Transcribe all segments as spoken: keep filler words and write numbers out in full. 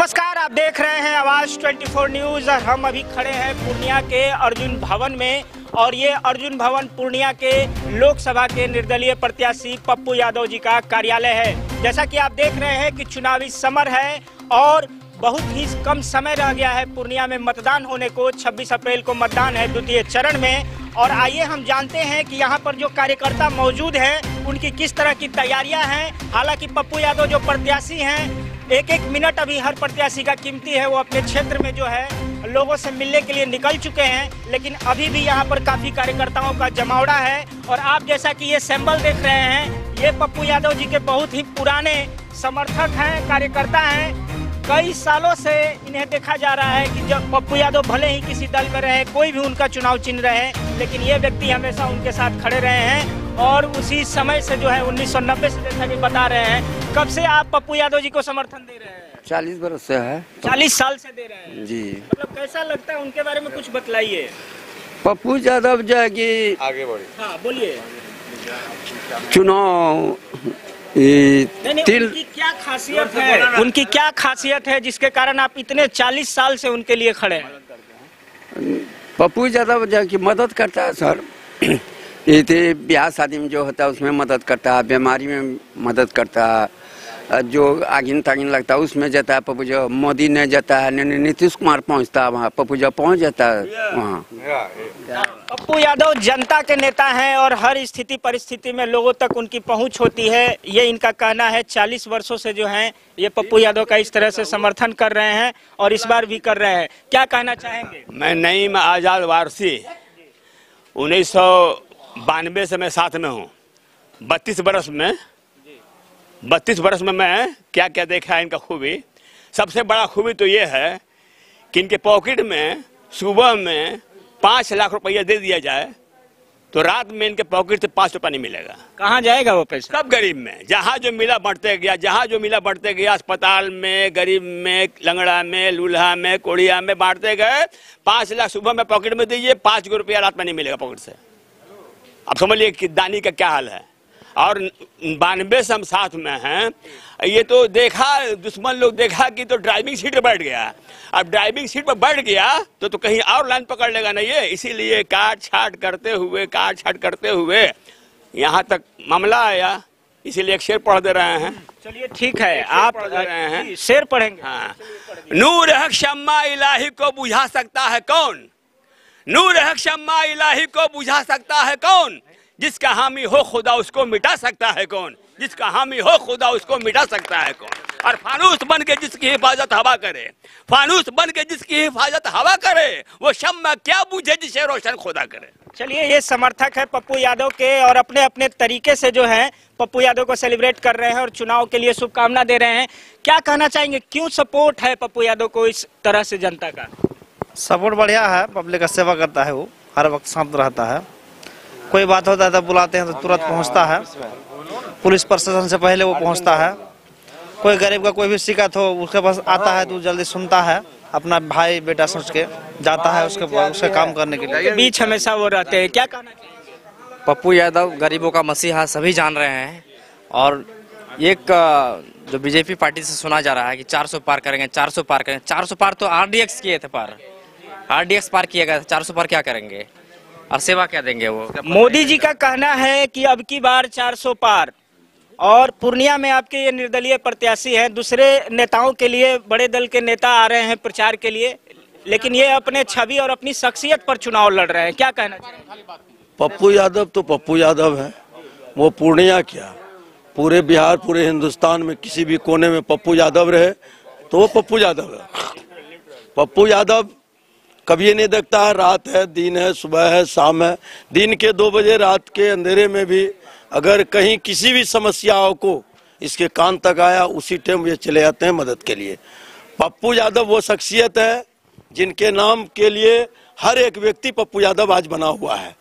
नमस्कार, आप देख रहे हैं आवाज चौबीस न्यूज और हम अभी खड़े हैं पूर्णिया के अर्जुन भवन में। और ये अर्जुन भवन पूर्णिया के लोकसभा के निर्दलीय प्रत्याशी पप्पू यादव जी का कार्यालय है। जैसा कि आप देख रहे हैं कि चुनावी समर है और बहुत ही कम समय रह गया है पूर्णिया में मतदान होने को। छब्बीस अप्रैल को मतदान है द्वितीय चरण में। और आइए हम जानते हैं कि यहाँ पर जो कार्यकर्ता मौजूद हैं उनकी किस तरह की तैयारियां हैं। हालांकि पप्पू यादव जो प्रत्याशी हैं, एक एक मिनट अभी हर प्रत्याशी का कीमती है, वो अपने क्षेत्र में जो है लोगों से मिलने के लिए निकल चुके हैं, लेकिन अभी भी यहाँ पर काफी कार्यकर्ताओं का जमावड़ा है। और आप जैसा कि ये सैंपल देख रहे हैं, ये पप्पू यादव जी के बहुत ही पुराने समर्थक हैं, कार्यकर्ता हैं। कई सालों से इन्हें देखा जा रहा है कि जब पप्पू यादव भले ही किसी दल में रहे, कोई भी उनका चुनाव चिन्ह रहे, लेकिन ये व्यक्ति हमेशा उनके साथ खड़े रहे हैं। और उसी समय से जो है उन्नीस सौ नब्बे से जैसा कि बता रहे हैं, कब से आप पप्पू यादव जी को समर्थन दे रहे हैं? चालीस बरस से है। चालीस साल से दे रहे हैं जी। मतलब कैसा लगता है, उनके बारे में कुछ बतलाइए। पप्पू यादव जो है कि आगे बढ़े। हाँ बोलिए। चुनाव तिल... उनकी क्या खासियत है, उनकी क्या खासियत है जिसके कारण आप इतने चालीस साल से उनके लिए खड़े हैं? पप्पू यादव जो है कि मदद करता है सर। ये ब्याह शादी में जो होता है उसमें मदद करता है, बीमारी में मदद करता है, जो आगिन तागिन लगता है उसमें जाता है पप्पू जो। मोदी ने जाता है, नीतीश कुमार पहुंचता है वहाँ, पप्पू जो पहुंच जाता है वहाँ। पप्पू यादव जनता के नेता हैं और हर स्थिति परिस्थिति में लोगों तक उनकी पहुंच होती है, ये इनका कहना है। चालीस वर्षों से जो हैं ये पप्पू यादव का इस तरह से समर्थन कर रहे हैं और इस बार भी कर रहे हैं। क्या कहना चाहेंगे? मैं नईम आजाद वारसी, उन्नीस सौ बानवे से मैं साथ में हूँ। बत्तीस बरस में बत्तीस बरस में मैं क्या क्या देखा है इनका खूबी। सबसे बड़ा खूबी तो ये है कि इनके पॉकेट में सुबह में पाँच लाख रुपया दे दिया जाए तो रात में इनके पॉकेट से पाँच रुपया नहीं मिलेगा। कहाँ जाएगा वो पैसा? सब गरीब में, जहाँ जो मिला बढ़ते गया, जहाँ जो मिला बढ़ते गया। अस्पताल में, गरीब में, लंगड़ा में, लूल्हा में, कोड़िया में बांटते गए। पाँच लाख सुबह में पॉकेट में दीजिए, पाँच रुपया रात में नहीं मिलेगा पॉकेट से। अब समझ लीजिए कि दानी का क्या हाल है। और बानवे से हम साथ में हैं। ये तो देखा दुश्मन लोग देखा कि तो ड्राइविंग सीट पर बैठ गया। अब ड्राइविंग सीट पर बैठ गया तो तो कहीं और लाइन पकड़ लेगा ना ये। इसीलिए काट छाट करते हुए काट छाट करते हुए यहाँ तक मामला आया। इसीलिए एक शेर पढ़ दे रहे हैं। चलिए ठीक है, आप पढ़ दे रहे हैं, शेर पढ़ेंगे। हाँ। नूर हक शम्मा इलाही को बुझा सकता है कौन? नूर हक शम्मा इलाही को बुझा सकता है कौन? जिसका हामी हो खुदा उसको मिटा सकता है कौन? जिसका हामी हो खुदा उसको मिटा सकता है कौन? और फानूस बन के जिसकी हिफाजत हवा करे, फानूस बन के जिसकी हिफाजत हवा करे, वो शम्मा क्या बुझे जिसे रोशन खुदा करे। चलिए, ये समर्थक है पप्पू यादव के और अपने अपने तरीके से जो है पप्पू यादव को सेलिब्रेट कर रहे हैं और चुनाव के लिए शुभकामना दे रहे हैं। क्या कहना चाहेंगे, क्यों सपोर्ट है पप्पू यादव को इस तरह से जनता का? सपोर्ट बढ़िया है, पब्लिक का सेवा करता है, वो हर वक्त शांत रहता है। कोई बात होता है तो बुलाते हैं तो तुरंत पहुंचता है। पुलिस प्रशासन से पहले वो पहुंचता है। कोई गरीब का कोई भी शिकायत हो उसके पास आता है तो जल्दी सुनता है, अपना भाई बेटा समझ के जाता है उसके उसके काम करने के लिए। बीच हमेशा वो रहते हैं। क्या कहना चाहिए? पप्पू यादव गरीबों का मसीहा सभी जान रहे हैं। और एक जो बीजेपी पार्टी से सुना जा रहा है कि चार सौ पार करेंगे, चार सौ पार करेंगे। चार सौ पार तो आरडीएक्स किए थे, पार आरडीएक्स पार किया गया था। चार सौ पार क्या करेंगे और सेवा क्या देंगे वो? मोदी जी का कहना है कि अब की बार चार सौ पार। और पूर्णिया में आपके ये निर्दलीय प्रत्याशी हैं, दूसरे नेताओं के लिए बड़े दल के नेता आ रहे हैं प्रचार के लिए, लेकिन ये अपने छवि और अपनी शख्सियत पर चुनाव लड़ रहे हैं। क्या कहना चाहिए? पप्पू यादव तो पप्पू यादव है, वो पूर्णिया क्या पूरे बिहार पूरे हिंदुस्तान में किसी भी कोने में पप्पू यादव रहे तो वो पप्पू यादव है। पप्पू यादव कभी नहीं देखता है, रात है, दिन है, सुबह है, शाम है। दिन के दो बजे, रात के अंधेरे में भी अगर कहीं किसी भी समस्याओं को इसके कान तक आया, उसी टाइम ये चले जाते हैं मदद के लिए। पप्पू यादव वो शख्सियत है जिनके नाम के लिए हर एक व्यक्ति पप्पू यादव आज बना हुआ है।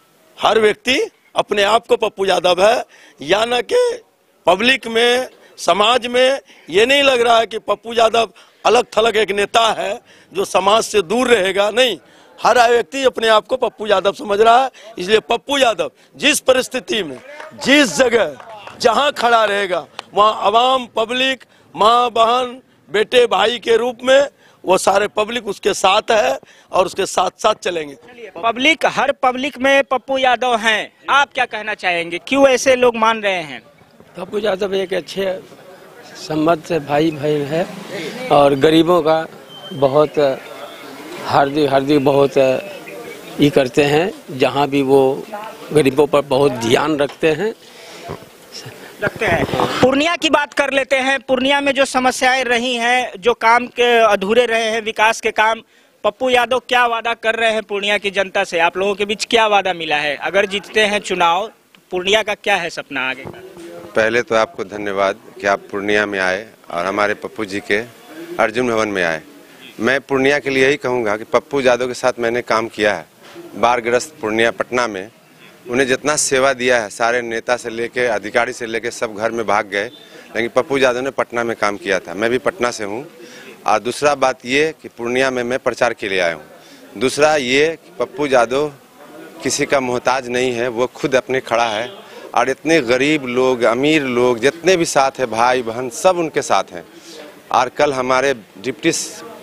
हर व्यक्ति अपने आप को पप्पू यादव है, या न कि पब्लिक में, समाज में ये नहीं लग रहा है कि पप्पू यादव अलग थलग एक नेता है जो समाज से दूर रहेगा। नहीं, हर व्यक्ति अपने आप को पप्पू यादव समझ रहा है। इसलिए पप्पू यादव जिस परिस्थिति में, जिस जगह, जहां खड़ा रहेगा वहां आवाम, पब्लिक, माँ बहन, बेटे भाई के रूप में वो सारे पब्लिक उसके साथ है और उसके साथ साथ चलेंगे। पब्लिक, हर पब्लिक में पप्पू यादव हैं, आप क्या कहना चाहेंगे, क्यों ऐसे लोग मान रहे हैं? पप्पू यादव एक अच्छे संबंध से भाई भाई है और गरीबों का बहुत हार्दिक हार्दिक बहुत ये करते हैं, जहाँ भी वो गरीबों पर बहुत ध्यान रखते हैं रखते हैं। पूर्णिया की बात कर लेते हैं। पूर्णिया में जो समस्याएं रही हैं, जो काम के अधूरे रहे हैं, विकास के काम, पप्पू यादव क्या वादा कर रहे हैं पूर्णिया की जनता से? आप लोगों के बीच क्या वादा मिला है? अगर जीतते हैं चुनाव तो पूर्णिया का क्या है सपना आगे का? पहले तो आपको धन्यवाद कि आप पूर्णिया में आए और हमारे पप्पू जी के अर्जुन भवन में आए। मैं पूर्णिया के लिए यही कहूँगा कि पप्पू यादव के साथ मैंने काम किया है बाढ़ग्रस्त पूर्णिया पटना में। उन्हें जितना सेवा दिया है, सारे नेता से लेके अधिकारी से लेके सब घर में भाग गए, लेकिन पप्पू यादव ने पटना में काम किया था। मैं भी पटना से हूँ। और दूसरा बात ये कि पूर्णिया में मैं प्रचार के लिए आया हूँ। दूसरा ये कि पप्पू यादव किसी का मोहताज नहीं है, वो खुद अपने खड़ा है और इतने गरीब लोग, अमीर लोग, जितने भी साथ हैं, भाई बहन सब उनके साथ हैं। और कल हमारे डिप्टी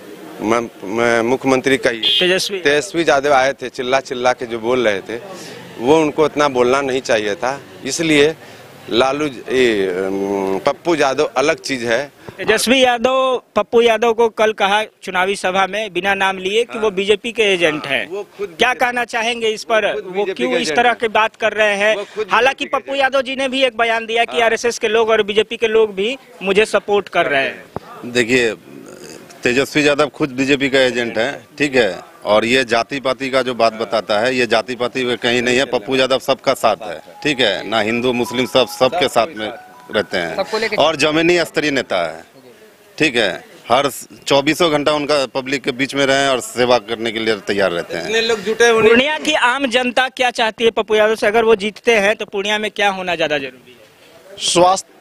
मुख्यमंत्री का तेजस्वी तेजस्वी यादव आए थे, चिल्ला चिल्ला के जो बोल रहे थे, वो उनको इतना बोलना नहीं चाहिए था। इसलिए लालू पप्पू यादव अलग चीज है। तेजस्वी यादव पप्पू यादव को कल कहा चुनावी सभा में बिना नाम लिए कि वो बीजेपी के एजेंट हैं। क्या कहना चाहेंगे इस पर? वो क्यों इस तरह की बात कर रहे हैं? हालांकि पप्पू यादव जी ने भी एक बयान दिया कि आरएसएस के लोग और बीजेपी के लोग भी मुझे सपोर्ट कर रहे हैं। देखिए, तेजस्वी यादव खुद बीजेपी का एजेंट है, ठीक है, और ये जाति पाति का जो बात बताता है, ये जाति पाति कहीं नहीं है। पप्पू यादव सबका साथ है, ठीक है ना, हिंदू मुस्लिम सब सबके साथ में रहते हैं और जमीनी स्तरीय नेता है, ठीक है। हर चौबीसों घंटा उनका पब्लिक के बीच में रहे और सेवा करने के लिए तैयार रहते हैं। लोग जुटे हुए। पूर्णिया की आम जनता क्या चाहती है पप्पू यादव से? अगर वो जीतते हैं तो पूर्णिया में क्या होना ज्यादा जरूरी है? स्वास्थ्य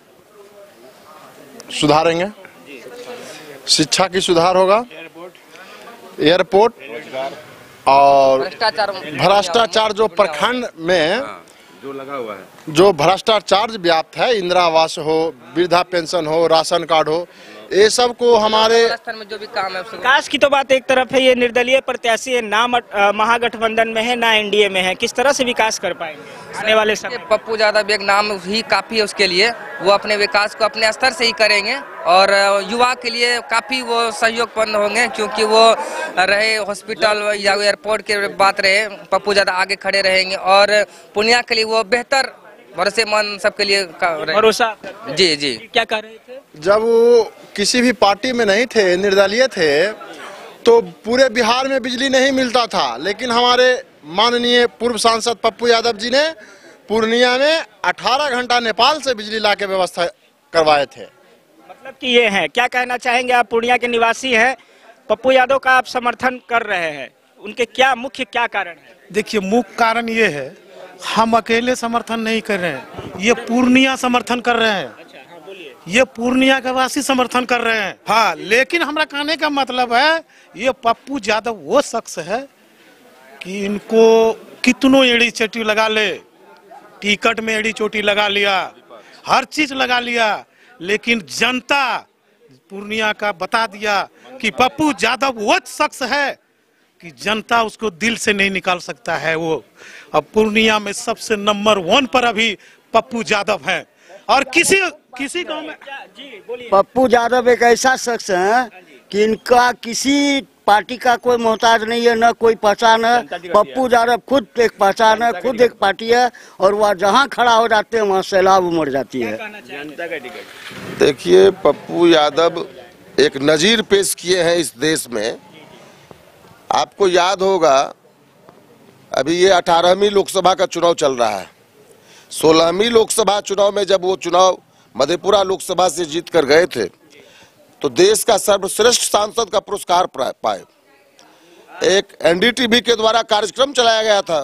सुधारेंगे, शिक्षा की सुधार होगा, एयरपोर्ट और भ्रष्टाचार जो प्रखंड में जो लगा हुआ है, जो भ्रष्टाचार व्याप्त है, इंदिरा आवास हो, वृद्धा पेंशन हो, राशन कार्ड हो, ये सब को हमारे में जो भी काम है। विकास की तो बात एक तरफ है, ये निर्दलीय प्रत्याशी है, ना महागठबंधन में है ना एनडीए में है, किस तरह से विकास कर पाएंगे आने वाले समय? पप्पू यादव एक नाम ही काफी है उसके लिए। वो अपने विकास को अपने स्तर से ही करेंगे और युवा के लिए काफी वो सहयोगपूर्ण होंगे, क्योंकि वो रहे हॉस्पिटल या एयरपोर्ट के बात रहे, पप्पू यादव आगे खड़े रहेंगे और पूर्णिया के लिए वो बेहतर भरोसेमंद सबके लिए भरोसा। जी जी क्या कर रहे थे? जब वो किसी भी पार्टी में नहीं थे, निर्दलीय थे, तो पूरे बिहार में बिजली नहीं मिलता था, लेकिन हमारे माननीय पूर्व सांसद पप्पू यादव जी ने पूर्णिया में अठारह घंटा नेपाल से बिजली ला के व्यवस्था करवाए थे। मतलब कि ये है, क्या कहना चाहेंगे आप? पूर्णिया के निवासी हैं, पप्पू यादव का आप समर्थन कर रहे हैं, उनके क्या मुख्य क्या कारण है? देखिए, मुख्य कारण ये है, हम अकेले समर्थन नहीं कर रहे हैं, ये पूर्णिया समर्थन कर रहे हैं। ये पूर्णिया के वासी समर्थन कर रहे हैं। हाँ, लेकिन हमारा कहने का मतलब है, ये पप्पू यादव वो शख्स है कि इनको कितनों एड़ी चोटी लगा ले, टिकट में एड़ी चोटी लगा लिया, हर चीज लगा लिया, लेकिन जनता पूर्णिया का बता दिया कि पप्पू यादव वो शख्स है कि जनता उसको दिल से नहीं निकाल सकता है। वो अब पूर्णिया में सबसे नंबर वन पर अभी पप्पू यादव है और किसी किसी गांव में पप्पू यादव एक ऐसा शख्स है कि इनका किसी पार्टी का कोई मोहताज नहीं है, न कोई पहचान है। पप्पू यादव खुद एक पहचान है, खुद एक पार्टी है और वह जहां खड़ा हो जाते हैं वहां सैलाब उमड़ जाती है। देखिए, पप्पू यादव एक नजीर पेश किए हैं इस देश में। आपको याद होगा, अभी ये अठारहवीं लोकसभा का चुनाव चल रहा है। सोलहवीं लोकसभा चुनाव में जब वो चुनाव मधेपुरा लोकसभा से जीत कर गए थे, तो देश का सर्वश्रेष्ठ सांसद का पुरस्कार पाए। एक एनडीटीवी के द्वारा कार्यक्रम चलाया गया था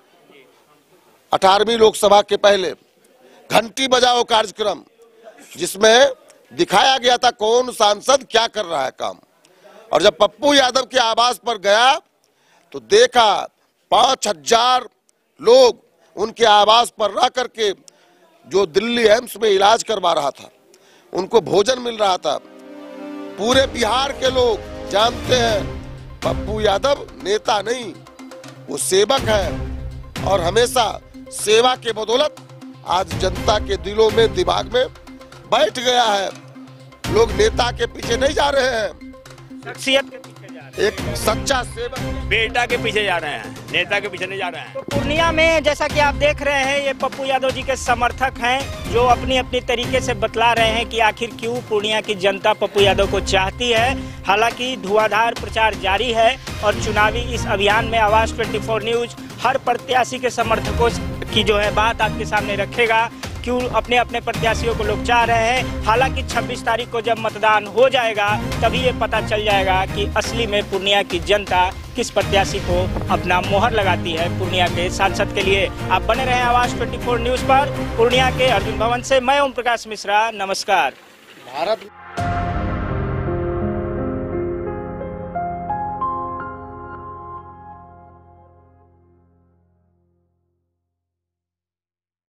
अठारहवीं लोकसभा के पहले, घंटी बजाओ कार्यक्रम, जिसमें दिखाया गया था कौन सांसद क्या कर रहा है काम। और जब पप्पू यादव के आवास पर गया तो देखा पांच हजार लोग उनके आवास पर रह करके, जो दिल्ली एम्स में इलाज करवा रहा था, उनको भोजन मिल रहा था। पूरे बिहार के लोग जानते हैं पप्पू यादव नेता नहीं, वो सेवक है और हमेशा सेवा के बदौलत आज जनता के दिलों में दिमाग में बैठ गया है। लोग नेता के पीछे नहीं जा रहे हैं, शख्सियत के पीछे जा रहे हैं, एक सच्चा सेवक बेटा के पीछे जा रहे हैं, नेता के पीछे नहीं जा रहे हैं। तो पूर्णिया में जैसा कि आप देख रहे हैं, ये पप्पू यादव जी के समर्थक हैं जो अपनी अपनी तरीके से बतला रहे हैं कि आखिर क्यों पूर्णिया की जनता पप्पू यादव को चाहती है। हालांकि धुआंधार प्रचार जारी है और चुनावी इस अभियान में आवाज चौबीस न्यूज हर प्रत्याशी के समर्थकों की जो है बात आपके सामने रखेगा, क्यों अपने अपने प्रत्याशियों को लोग चाह रहे हैं। हालांकि छब्बीस तारीख को जब मतदान हो जाएगा तभी ये पता चल जाएगा कि असली में पूर्णिया की जनता किस प्रत्याशी को अपना मोहर लगाती है पूर्णिया के सांसद के लिए। आप बने रहें आवाज चौबीस न्यूज पर। पूर्णिया के अर्जुन भवन से मैं ओम प्रकाश मिश्रा, नमस्कार। भारत